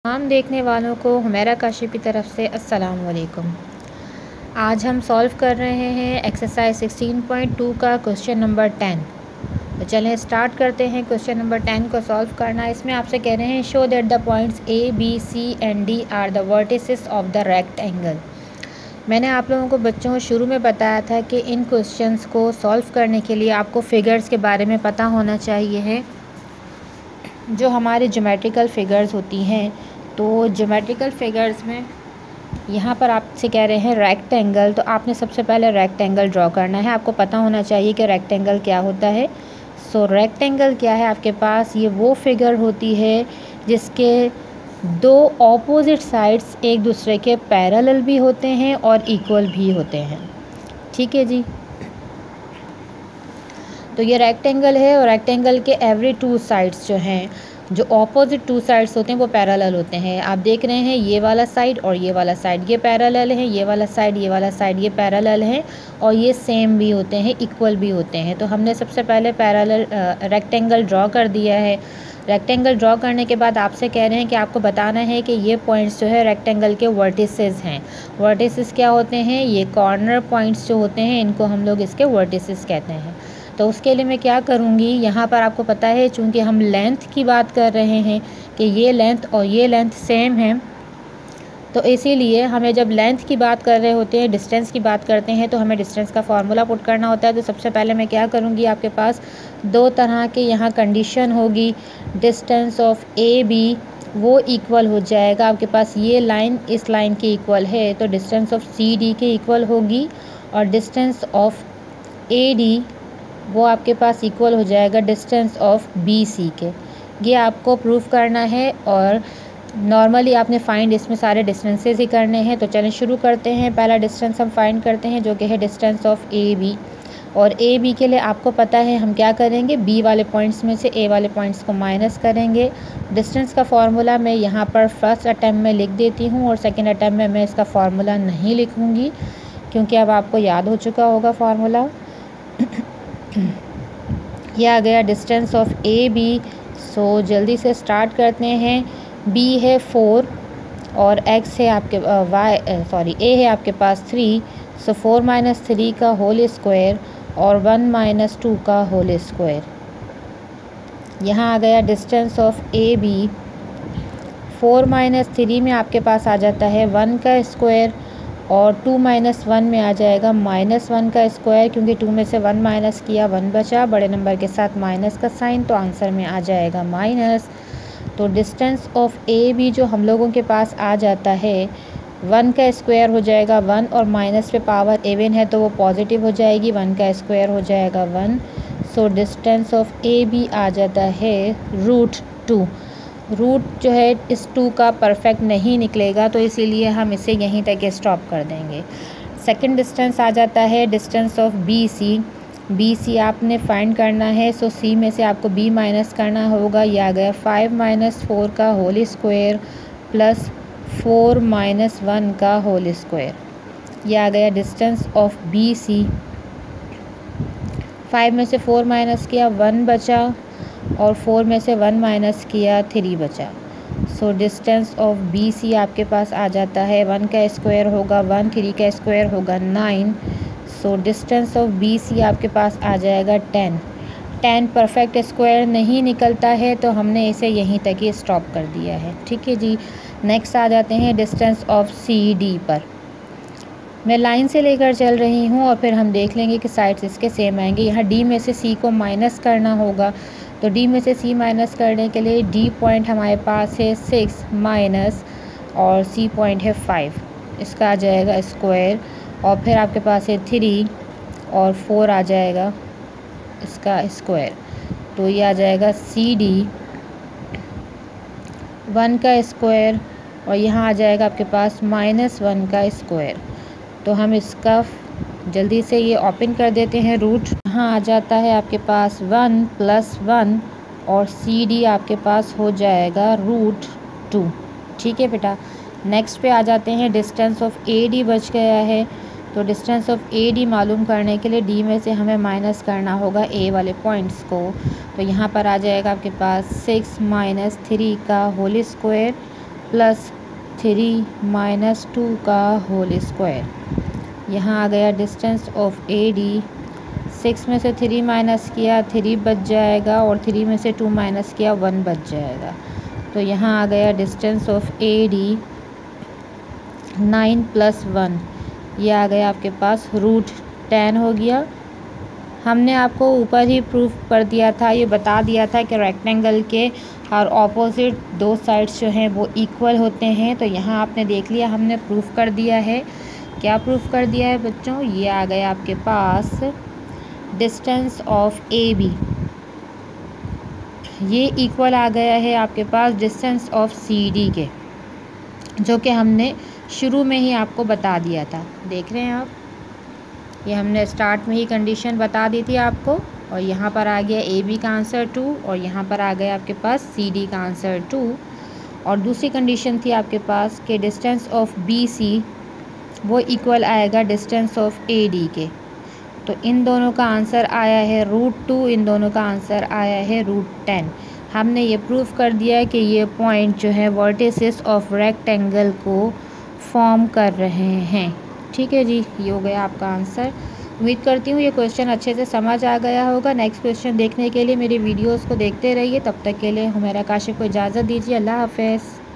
तमाम देखने वालों को हुमैरा काशिफ की तरफ से अस्सलाम वालेकुम। आज हम सॉल्व कर रहे हैं एक्सरसाइज 16.2 का क्वेश्चन नंबर 10। तो चलें स्टार्ट करते हैं क्वेश्चन नंबर 10 को सॉल्व करना। इसमें आपसे कह रहे हैं show that the points A B C and D are the vertices of the rectangle. मैंने आप लोगों को बच्चों को शुरू में बताया था कि इन क्वेश्चंस को सॉल्व करने के लिए आपको फिगर्स के बारे में पता होना चाहिए है, जो हमारे ज्योमेट्रिकल फिगर्स होती हैं। तो ज्योमेट्रिकल फिगर्स में यहाँ पर आपसे कह रहे हैं रेक्टेंगल, तो आपने सबसे पहले रेक्टेंगल ड्रॉ करना है। आपको पता होना चाहिए कि रेक्टेंगल क्या होता है। सो रेक्टेंगल क्या है आपके पास, ये वो फिगर होती है जिसके दो ऑपोजिट साइड्स एक दूसरे के पैरेलल भी होते हैं और इक्वल भी होते हैं। ठीक है जी, तो ये रेक्टेंगल है और रेक्टेंगल के एवरी टू साइड्स जो हैं, जो ऑपोजिट टू साइड्स होते हैं वो पैरेलल होते हैं। आप देख रहे हैं ये वाला साइड और ये वाला साइड ये पैरेलल है, ये वाला साइड ये पैरेलल है और ये सेम भी होते हैं, इक्वल भी होते हैं। तो हमने सबसे पहले पैरेलल रेक्टेंगल ड्रॉ कर दिया है। रेक्टेंगल ड्रॉ करने के बाद आपसे कह रहे हैं कि आपको बताना है कि ये पॉइंट्स जो है रेक्टेंगल के वर्टिसेस हैं। वर्टिसेस क्या होते हैं, ये कॉर्नर पॉइंट्स जो होते हैं इनको हम लोग इसके वर्टिसेस कहते हैं। तो उसके लिए मैं क्या करूँगी, यहाँ पर आपको पता है चूँकि हम लेंथ की बात कर रहे हैं कि ये लेंथ और ये लेंथ सेम है, तो इसीलिए हमें जब लेंथ की बात कर रहे होते हैं, डिस्टेंस की बात करते हैं, तो हमें डिस्टेंस का फार्मूला पुट करना होता है। तो सबसे पहले मैं क्या करूँगी, आपके पास दो तरह के यहाँ कंडीशन होगी। डिस्टेंस ऑफ ए बी वो इक्वल हो जाएगा, आपके पास ये लाइन इस लाइन के इक्वल है तो डिस्टेंस ऑफ सी डी के इक्वल होगी, और डिस्टेंस ऑफ ए डी वो आपके पास इक्वल हो जाएगा डिस्टेंस ऑफ बी सी के। ये आपको प्रूफ करना है और नॉर्मली आपने फाइंड इसमें सारे डिस्टेंसेस ही करने हैं। तो चलें शुरू करते हैं। पहला डिस्टेंस हम फाइंड करते हैं जो कि है डिस्टेंस ऑफ ए बी, और ए बी के लिए आपको पता है हम क्या करेंगे, बी वाले पॉइंट्स में से ए वाले पॉइंट्स को माइनस करेंगे। डिस्टेंस का फार्मूला मैं यहाँ पर फर्स्ट अटैम्प्ट में लिख देती हूँ और सेकेंड अटैम्प्ट में मैं इसका फार्मूला नहीं लिखूँगी क्योंकि अब आपको याद हो चुका होगा फार्मूला। यह आ गया distance of A B. So जल्दी से स्टार्ट करते हैं। बी है 4 और एक्स है आपके ए है आपके पास 3। सो 4 माइनस 3 का होल स्क्वायर और 1 माइनस 2 का होल स्क्वायर। यहाँ आ गया distance of A B. 4 minus 3 में आपके पास आ जाता है 1 का स्क्वायर और 2 माइनस 1 में आ जाएगा माइनस 1 का स्क्वायर, क्योंकि 2 में से 1 माइनस किया 1 बचा, बड़े नंबर के साथ माइनस का साइन, तो आंसर में आ जाएगा माइनस। तो डिस्टेंस ऑफ ए बी जो हम लोगों के पास आ जाता है 1 का स्क्वायर हो जाएगा 1 और माइनस पे पावर इवन है तो वो पॉजिटिव हो जाएगी, 1 का स्क्वायर हो जाएगा 1। So distance of A B आ जाता है √2। रूट जो है इस 2 का परफेक्ट नहीं निकलेगा तो इसीलिए हम इसे यहीं तक स्टॉप कर देंगे। सेकंड डिस्टेंस आ जाता है distance of B C. B C आपने फाइंड करना है, सो सी में से आपको बी माइनस करना होगा। यह आ गया 5 माइनस 4 का होल स्क्वायर प्लस 4 माइनस 1 का होल स्क्वायर। यह आ गया डिस्टेंस ऑफ बी सी। 5 में से 4 माइनस किया 1 बचा और 4 में से 1 माइनस किया 3 बचा। So distance of B C आपके पास आ जाता है 1 का स्क्वायर होगा 1, 3 का स्क्वायर होगा 9। So distance of B C आपके पास आ जाएगा 10। 10 परफेक्ट स्क्वायर नहीं निकलता है तो हमने इसे यहीं तक ही स्टॉप कर दिया है। ठीक है जी, नेक्स्ट आ जाते हैं डिस्टेंस ऑफ सी डी पर। मैं लाइन से लेकर चल रही हूँ और फिर हम देख लेंगे कि साइड्स इसके सेम आएंगे। यहाँ डी में से सी को माइनस करना होगा, तो डी में से सी माइनस करने के लिए डी पॉइंट हमारे पास है 6 माइनस और सी पॉइंट है 5, इसका आ जाएगा स्क्वायर, और फिर आपके पास है 3 और 4 आ जाएगा इसका स्क्वायर। तो ये आ जाएगा सी डी 1 का स्क्वायर और यहाँ आ जाएगा आपके पास -1 का स्क्वायर। तो हम इसका जल्दी से ये ओपन कर देते हैं रूट। यहाँ आ जाता है आपके पास 1 + 1 और सी डी आपके पास हो जाएगा √2। ठीक है बेटा, नेक्स्ट पे आ जाते हैं डिस्टेंस ऑफ ए डी बच गया है। तो डिस्टेंस ऑफ ए डी मालूम करने के लिए डी में से हमें माइनस करना होगा ए वाले पॉइंट्स को। तो यहाँ पर आ जाएगा आपके पास 6 - 3 का होल स्क्वायर प्लस 3 माइनस 2 का होल स्क्वायर। यहाँ आ गया डिस्टेंस ऑफ ए डी। 6 में से 3 माइनस किया 3 बच जाएगा, और 3 में से 2 माइनस किया 1 बच जाएगा। तो यहाँ आ गया डिस्टेंस ऑफ ए डी 9 + 1, ये आ गया आपके पास √10 हो गया। हमने आपको ऊपर ही प्रूफ कर दिया था, ये बता दिया था कि रेक्टेंगल के और ऑपोजिट दो साइड्स जो हैं वो इक्वल होते हैं। तो यहाँ आपने देख लिया, हमने प्रूफ कर दिया है। क्या प्रूफ कर दिया है बच्चों? ये आ गया आपके पास डिस्टेंस ऑफ ए बी, ये इक्वल आ गया है आपके पास डिस्टेंस ऑफ सी डी के, जो कि हमने शुरू में ही आपको बता दिया था। देख रहे हैं आप, ये हमने स्टार्ट में ही कंडीशन बता दी थी आपको। और यहाँ पर आ गया ए बी का आंसर 2, और यहाँ पर आ गया आपके पास सी डी का आंसर 2। और दूसरी कंडीशन थी आपके पास कि डिस्टेंस ऑफ बी सी वो इक्वल आएगा डिस्टेंस ऑफ ए डी के। तो इन दोनों का आंसर आया है √2, इन दोनों का आंसर आया है √10। हमने ये प्रूफ कर दिया कि ये पॉइंट जो है वर्टिसेस ऑफ रेक्टेंगल को फॉर्म कर रहे हैं। ठीक है जी, ये हो गया आपका आंसर। उम्मीद करती हूँ ये क्वेश्चन अच्छे से समझ आ गया होगा। नेक्स्ट क्वेश्चन देखने के लिए मेरी वीडियोस को देखते रहिए। तब तक के लिए हुमैरा काशिफ को इजाज़त दीजिए। अल्लाह हाफ़िज़।